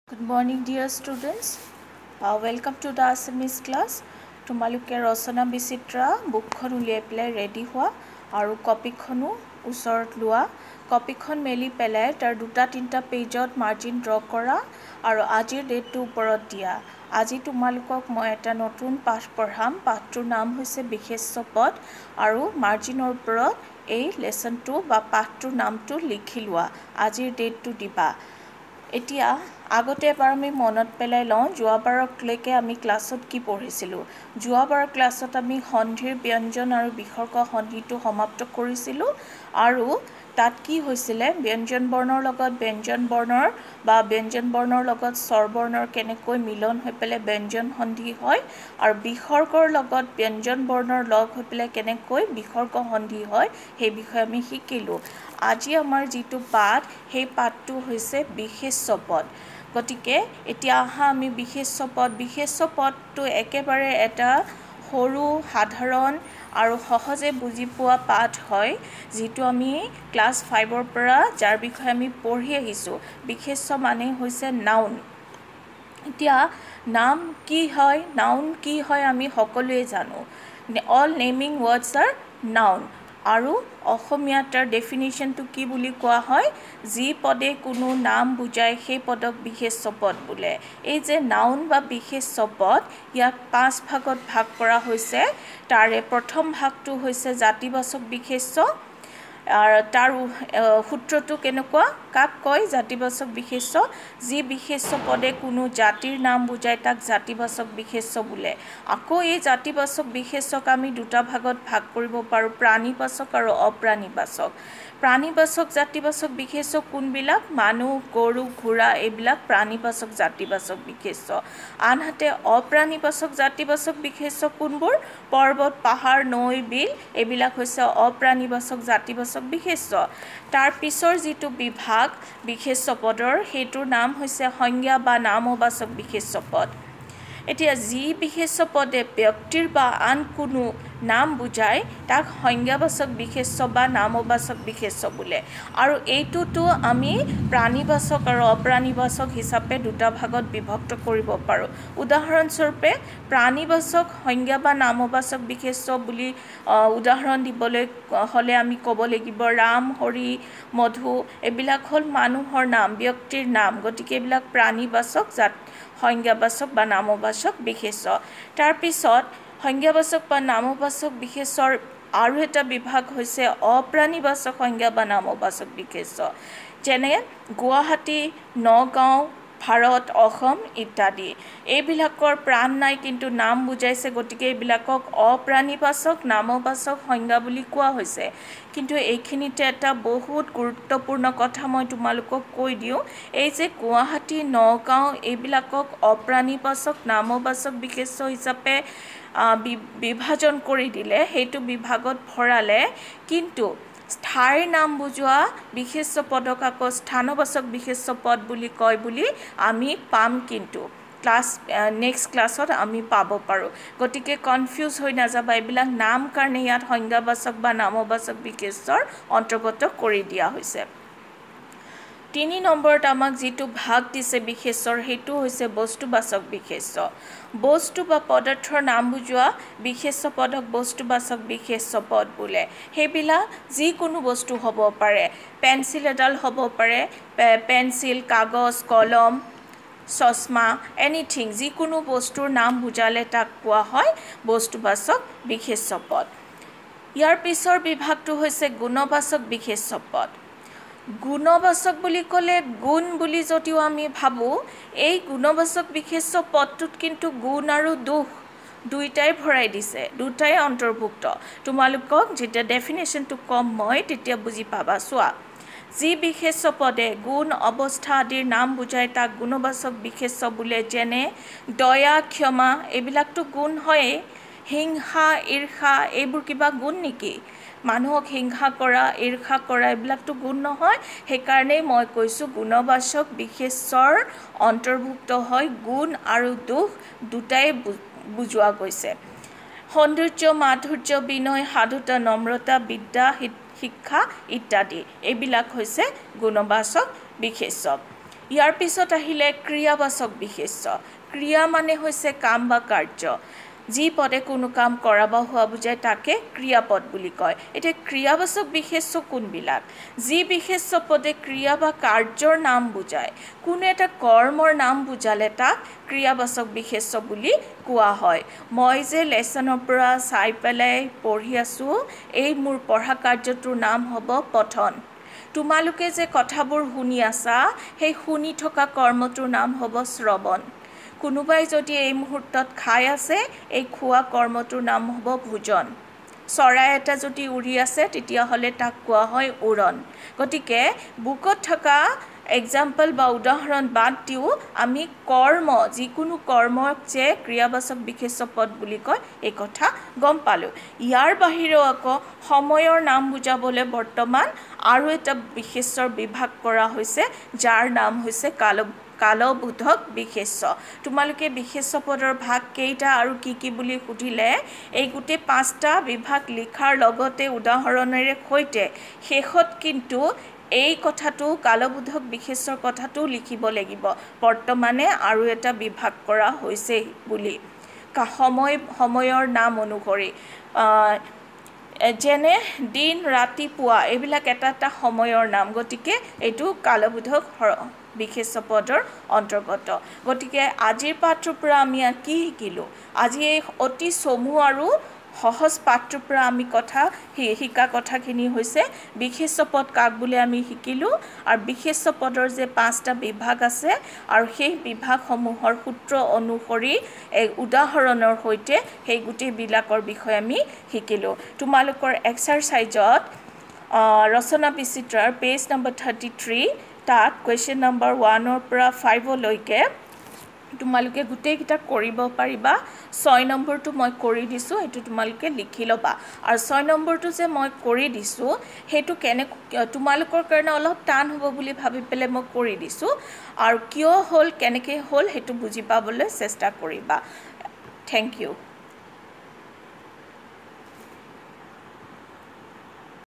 Good morning, dear students. Welcome to the Assamese class. তোমালোকে ৰচনা বিচিত্ৰা বুকখন উলিয়াই পেলাই ৰেডি হোৱা আৰু কপিখনো ওচৰত লোৱা কপিখন মেলি পেলাই তাৰ দুটা তিনটা পেজত মাৰ্জিন ড্ৰ কৰা আৰু আজিৰ ডেটটো ওপৰত দিয়া আজি তোমালোকক মই এটা নতুন পাঠ পঢ়াম পাঠটোৰ নাম হৈছে বিশেষ্য পদ আৰু মাৰ্জিনৰ ওপৰত এই লেসনটো বা পাঠটোৰ নামটো লিখি লোৱা আজিৰ ডেটটো দিবা এতিয়া আগতে এবাৰ আমি মনত পেলাই লওঁ যোৱাবাৰলৈকে আমি ক্লাছত কি পঢ়িছিলোঁ যোৱাবাৰ ক্লাছত আমি সন্ধিৰ ব্যঞ্জন আৰু বিসৰ্গ সন্ধিটো সমাপ্ত কৰিছিলোঁ আৰু তাত কি হৈছিলে ব্যঞ্জন বৰ্ণৰ লগত ব্যঞ্জন বৰ্ণৰ বা ব্যঞ্জন বৰ্ণৰ লগত স্বৰ বৰ্ণৰ কেনেকৈ মিলন হৈ পেলাই ব্যঞ্জন সন্ধি হয় আৰু বিসৰ্গৰ লগত ব্যঞ্জন বৰ্ণৰ লগ হৈ পেলাই কেনেকৈ বিসৰ্গ সন্ধি হয় সেই বিষয়ে আমি শিকিলোঁ আজি আমাৰ যিটো পাঠ সেই পাঠটো হৈছে বিশেষ্য পদ গতিকে এতিয়া আহা আমি বিশেষ্য পদটো একেবাৰে এটা সৰু সাধাৰণ আৰু সহজে বুজি পোৱা পাঠ হয় যিটো আমি ক্লাছ 5 ৰ পৰা যাৰ বিষয়ে আমি পঢ়ি আহিছো বিশেষ্য মানে হৈছে নাউন এতিয়া নাম কি হয় আমি সকলোৱে জানো all naming words are noun আৰু অসমীয়া তাৰ ডেফিনিশনটো কি বুলি কোৱা হয় যি পদে কোনো নাম বুজায় সেই পদক বিশেষ্য পদ বোলে এই যে নাউন বা বিশেষ্য পদ ইয়াক 5 ভাগত ভাগ কৰা হৈছে তাৰে প্ৰথম ভাগটো হৈছে জাতিবাচক বিশেষ্য আৰু তাৰ সূত্ৰটো কেনেকুৱা কাক কয় জাতিবাচক বিশেষ্য যি বিশেষ্য পদে কোনো জাতিৰ নাম বুজায় তাক জাতিবাচক বিশেষ্য বোলে আকৌ এই জাতিবাচক বিশেষ্যক আমি দুটা ভাগত ভাগ কৰিব পাৰো প্ৰাণীবাচক আৰু অপ্ৰাণীবাচক প্ৰাণীবাচক জাতিবাচক বিশেষ্য কোনবিলাক মানুহ গৰু ঘোঁৰা এইবিলাক প্ৰাণীবাচক জাতিবাচক বিশেষ্য আনহাতে অপ্ৰাণীবাচক জাতিবাচক বিশেষ্য কোনবোৰ পৰ্বত পাহাৰ নৈ বিল এইবিলাক হৈছে অপ্ৰাণীবাচক জাতিবাচক বিশেষ্য তাৰ পিছৰ যিটো বিভাগ বিশেষ্য পদৰ হেতুৰ নাম হৈছে সংজ্ঞা বা নামবাচক বিশেষ্য পদ এতিয়া যি বিশেষ্য পদে ব্যক্তিৰ বা আন কোনো নাম বুজায় তাক সংজ্ঞাবাচক বিশেষ্য বা নামবাচক বিশেষ্য বোলে আৰু এইটোতো আমি প্ৰাণীবাচক আৰু অপ্ৰাণীবাচক হিচাপে দুটা ভাগত বিভক্ত কৰিব পাৰো উদাহৰণস্বৰূপে প্ৰাণীবাচক সংজ্ঞা বা নামবাচক বিশেষ্য বুলি উদাহৰণ দিবলৈ হলে আমি ক'ব লাগিব ৰাম হৰি মধু এইবিলাক হল মানুহৰ নাম ব্যক্তিৰ নাম গতিকে এইবিলাক প্ৰাণীবাচক সংজ্ঞাবাচক বা নামবাচক বিশেষ্য তাৰ পিছত সংজ্ঞাবাচক বা নামবাচক বিশেষ্যৰ আৰু এটা বিভাগ হৈছে অপ্ৰাণীবাচক সংজ্ঞা বা নামবাচক বিশেষ্য যেনে গুৱাহাটী নগাঁও ভাৰত অসম ইত্যাদি এইবিলাকৰ প্ৰাণ নাই কিন্তু নাম বুজাইছে গতিকে এইবিলাকক অপ্ৰাণীবাচক নামবাচক সংজ্ঞা বুলি কোৱা হৈছে কিন্তু এইখিনিতে এটা বহুত গুৰুত্বপূৰ্ণ কথা মই তোমালোকক কৈ দিওঁ এই যে গুৱাহাটী নগাঁও এইবিলাকক অপ্ৰাণীবাচক নামবাচক বিশেষ্য হিচাপে বিভাজন কৰি দিলে সেইটো বিভাগত ভৰালে কিন্তু ঠাইৰ নাম বুজোৱা বিশেষ্য পদক আকৌ স্থানবাচক বিশেষ্য পদ বুলি কয় বুলি আমি পাম কিন্তু নেক্সট ক্লাছত আমি পাব পাৰো গতিকে কনফিউজ হৈ নাযাবা এইবিলাক নাম কাৰণে ইয়াত সংজ্ঞাবাচক বা নামবাচক বিশেষ্যৰ অন্তৰ্গত কৰি দিয়া হৈছে 3 নম্বৰত আমাক যিটো ভাগ দিছে বিশেষ্যৰ হেতু হৈছে বস্তুবাচক বিশেষ্য বস্তু বা পদাৰ্থৰ নাম বুজোৱা বিশেষ্য পদক বস্তুবাচক বিশেষ্য পদ বোলে হেবিলা যিকোনো বস্তু হ'ব পাৰে পেন্সিল এডাল হ'ব পাৰে পেন্সিল কাগজ কলম চশমা এনিথিং যিকোনো বস্তুৰ নাম বুজালে তাক কোৱা হয় বস্তুবাচক বিশেষ্য পদ ইয়াৰ পিছৰ বিভাগটো হৈছে গুণবাচক বিশেষ্য পদ গুণবাচক বুলি ক'লে গুণ বুলি যদিও আমি ভাবো এই গুণবাচক বিশেষ্য পদটোত কিন্তু গুণ আৰু দোষ দুইটাই ভৰাই দিছে দুটাই অন্তৰ্ভুক্ত তোমালোকক যেতিয়া ডেফিনেশনটো কম মই তেতিয়া বুজি পাবা চোৱা যি বিশেষ্য পদে গুণ অৱস্থা আদিৰ নাম বুজায় তাক গুণবাচক বিশেষ্য বোলে যেনে দয়া ক্ষমা এইবিলাকতো গুণ হয় হিংসা ঈৰ্ষা এইবোৰ কিবা গুণ নেকি মানুহক হিংসা কৰা ঈৰ্ষা কৰা এইবিলাকতো গুণ নহয় সেইকাৰণে মই কৈছো গুণবাচক বিশেষ্যৰ অন্তৰ্ভুক্ত হয় গুণ আৰু দোষ দুটাই বুজোৱা গৈছে সৌন্দৰ্য মাধুৰ্য বিনয় সাধুতা নম্ৰতা বিদ্যা শিক্ষা ইত্যাদি এইবিলাক হৈছে গুণবাচক বিশেষ্য ইয়াৰ পিছত আহিলে ক্ৰিয়াবাচক বিশেষ্য ক্ৰিয়া মানে হৈছে কাম বা কাৰ্য যি পদে কোনো কাম কৰা বা হোৱা বুজায় তাকে ক্ৰিয়াপদ বুলি কয় এতিয়া ক্ৰিয়াবাচক বিশেষ্য কোনবিলাক যি বিশেষ্য পদে ক্ৰিয়া বা কাৰ্যৰ নাম বুজায় কোনো এটা কৰ্মৰ নাম বুজালে তাক ক্ৰিয়াবাচক বিশেষ্য বুলি কোৱা হয় মই যে লেসনৰ পৰা চাই পেলাই পঢ়ি আছো এই মোৰ পঢ়া কাৰ্যটোৰ নাম হ'ব পঠন তোমালোকে যে কথাবোৰ শুনি আছা সেই শুনি থকা কৰ্মটোৰ নাম হ'ব শ্ৰৱণ কোনোবাই যদি এই মুহূৰ্তত খাই আছে এই খোৱা কৰ্মটোৰ নাম হ'ব ভোজন চৰাই এটা যদি উৰি আছে তেতিয়া হলে তাক কোৱা হয় উৰণ গতিকে বুকত থকা এক্সাম্পল বা উদাহৰণ বাদ দিও আমি কৰ্ম যিকোনো কৰ্মক যে ক্ৰিয়াবাচক বিশেষ্য পদ বুলি কয় এই কথা গম পালো ইয়াৰ বাহিৰেও আকৌ সময়ৰ নাম বুজাবলৈ বৰ্তমান আৰু এটা বিশেষ্যৰ বিভাগ কৰা হৈছে যাৰ নাম হৈছে কালবোধক বিশেষ্য তোমালোকে বিশেষ্য পদৰ ভাগ কেইটা আৰু কি বুলি সুধিলে এই গোটেই পাঁচটা বিভাগ লিখাৰ লগতে উদাহৰণেৰে সৈতে শেষত কিন্তু এই কথাটো কালবোধক বিশেষ্যৰ কথাটো লিখিব লাগিব বৰ্তমানে আৰু এটা বিভাগ কৰা হৈছে বুলি সময়ৰ নাম অনুসৰি যেনে দিন ৰাতিপুৱা এইবিলাক এটা সময়ৰ নাম গতিকে এইটো কালবোধক বিশেষ্য পদৰ অন্তৰ্গত গতিকে আজিৰ পাঠৰ পৰা আমি কি শিকিলো আজি এই অতি চমু আৰু সহজ পাঠৰ পৰা আমি শিকা কথাখিনি হৈছে বিশেষ্য পদ কাক বুলি আমি শিকিলো আৰু বিশেষ্য পদৰ যে পাঁচটা বিভাগ আছে আৰু সেই বিভাগসমূহৰ সূত্ৰ অনুসৰি এক উদাহৰণৰ সৈতে সেই গোটেই বিলাকৰ বিষয়ে আমি শিকিলো তোমালোকৰ এক্সাৰসাইজত ৰচনা বিচিত্ৰাৰ পেজ নম্বৰ 33 তাত কোৱেশ্চন নম্বৰ 1 ৰ পৰা 5 লৈকে তোমালোকে গুটেই কিটা কৰিব পাৰিবা 6 নম্বৰটো মই কৰি দিছো এটো তোমালোকে লিখি লবা আৰু 6 নম্বৰটো যে মই কৰি দিছো হেতু কেনে তোমালোকৰ কাৰণে অলপ টান হ'ব বুলি ভাবি পেলে মই কৰি দিছো আৰু কিয় হল কেনেকে হল হেতু বুজি পাবলৈ চেষ্টা কৰিবা থ্যাংক ইউ